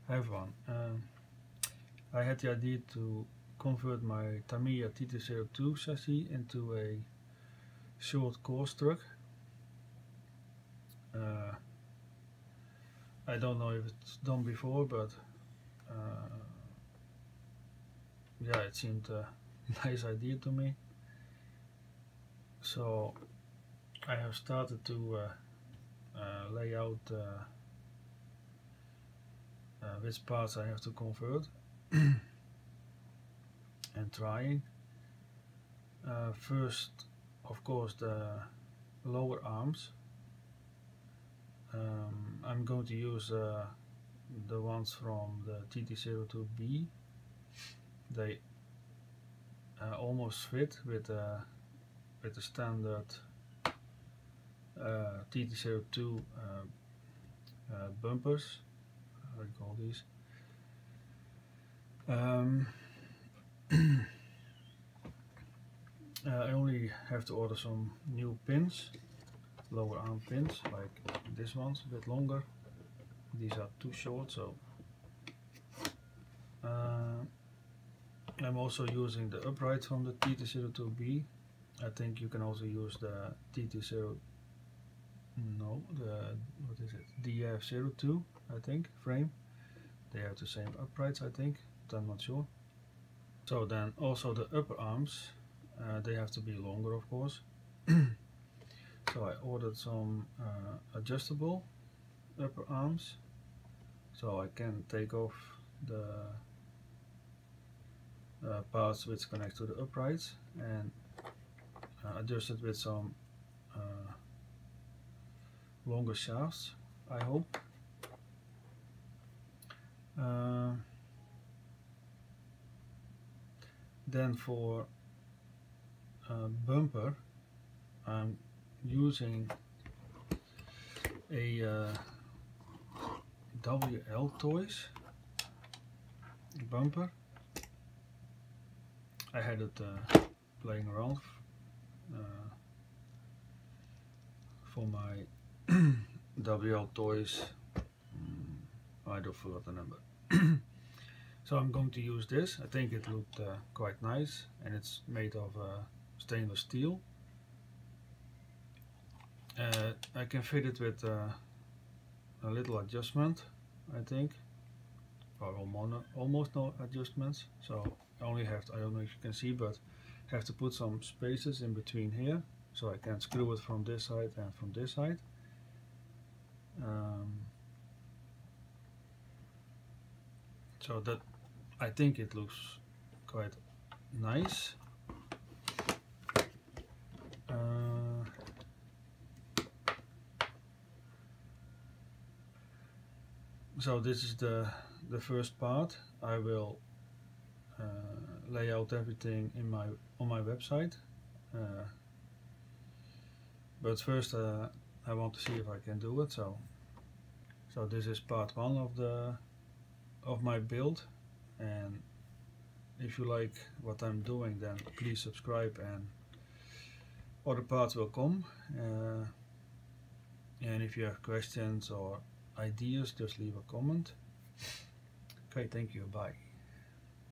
Hi everyone. I had the idea to convert my Tamiya TT02 chassis into a short course truck. I don't know if it's done before, but yeah, it seemed a nice idea to me. So I have started to lay out which parts I have to convert and trying. First, of course, the lower arms. I'm going to use the ones from the TT02B. They almost fit with the standard TT02 bumpers. How do you call these? I only have to order some new pins, lower arm pins, like this one's a bit longer. These are too short, so I'm also using the upright from the TT02B. I think you can also use the DF02, I think, frame. They have the same uprights, I think, but I'm not sure. So then also the upper arms, they have to be longer, of course. So I ordered some adjustable upper arms, so I can take off the parts which connect to the uprights and adjust it with some longer shafts, I hope. Then for bumper, I'm using a WL Toys bumper. I had it playing around for my WL Toys, I don't forget the number. So I'm going to use this. I think it looked quite nice, and it's made of stainless steel. I can fit it with a little adjustment, I think, or almost no adjustments. So I only have to, I don't know if you can see, but have to put some spaces in between here, so I can screw it from this side and from this side. So that, I think it looks quite nice. So this is the first part. I will lay out everything in on my website. But first I want to see if I can do it. So this is part 1 of my build, and if you like what I'm doing, then please subscribe and other parts will come. And if you have questions or ideas, just leave a comment. Okay, thank you, bye.